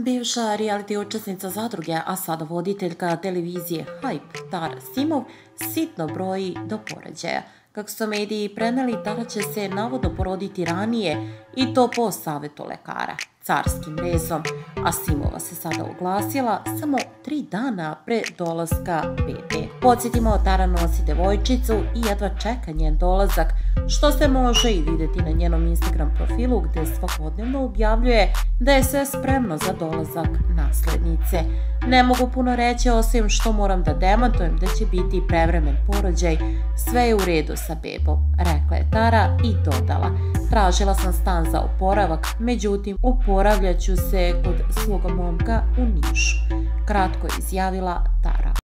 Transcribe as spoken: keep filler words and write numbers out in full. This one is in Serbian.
Bivša reality učesnica zadruge, a sada voditeljka televizije Hype, Tara Simov, sitno broji do porođaja. Kako su mediji preneli, Tara će se navodno poroditi ranije i to po savjetu lekara, carskim rezom, a Simova se sada oglasila samo tri dana pre dolaska bebe. Podsjetimo, Tara nosi devojčicu i jedva čeka njen dolazak, što se može i vidjeti na njenom Instagram profilu gde svakodnevno objavljuje da je sve spremno za dolazak naslednice. Ne mogu puno reći osim što moram da demantujem da će biti prevremen porođaj, sve je u redu sa bebom, rekla je Tara i dodala: tražila sam stan za oporavak, međutim oporavljaću se kod svoga momka u Nišu, kratko je izjavila Tara.